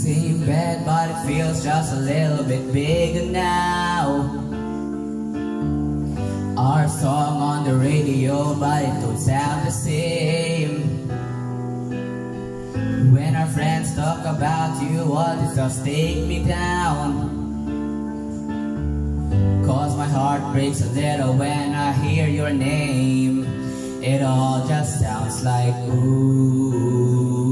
Same bed, but it feels just a little bit bigger now. Our song on the radio, but it don't sound the same. When our friends talk about you, all this just take me down. Cause my heart breaks a little when I hear your name. It all just sounds like ooh,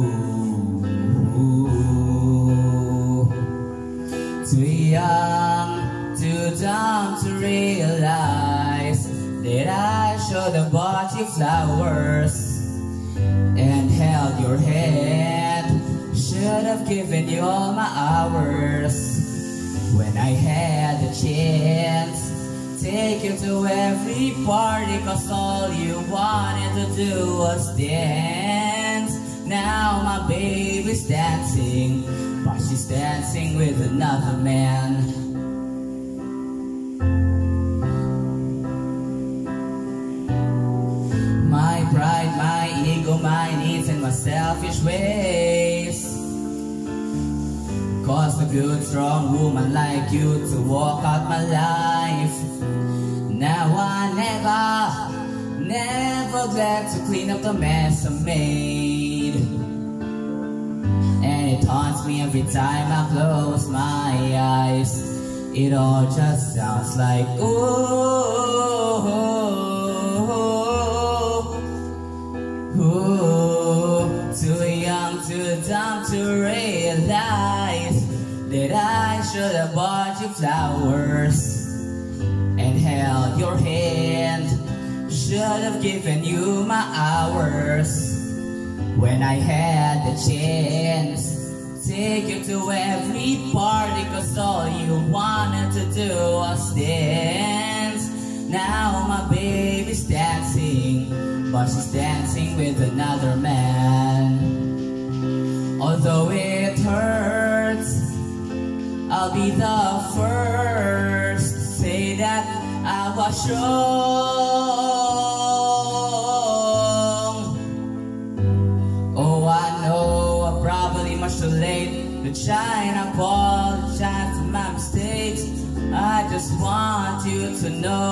ooh. Too young, too dumb to realize that I should have bought you flowers and held your hand. Should have given you all my hours when I had the chance. Take you to every party, cause all you wanted to do was dance. Now my baby's dancing, but she's dancing with another man. My pride, my ego, my needs, and my selfish ways caused a good, strong woman like you to walk out my life. Now I never glad to clean up the mess I made. And it haunts me every time I close my eyes. It all just sounds like ooh, ooh. Too young, too dumb to realize that I should have bought you flowers and held your hand. Should have given you my hours when I had the chance. Take you to every party, cause all you wanted to do was dance. Now my baby's dancing, but she's dancing with another man. Although it hurts, I'll be the first to say that I was wrong. Oh, I know I'm probably much too late to try and apologize for my mistakes. I just want you to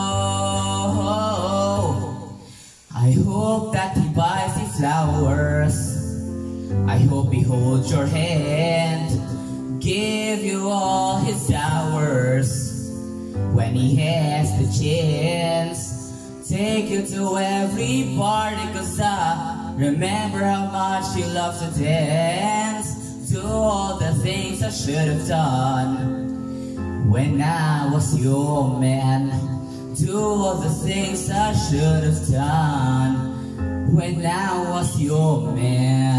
know, I hope that he buys you flowers. I hope he holds your hand, give you all his hours when he has the chance. Take you to every party, cause I remember how much you love to dance. Do all the things I should have done when I was your man. Do all the things I should have done when I was your man.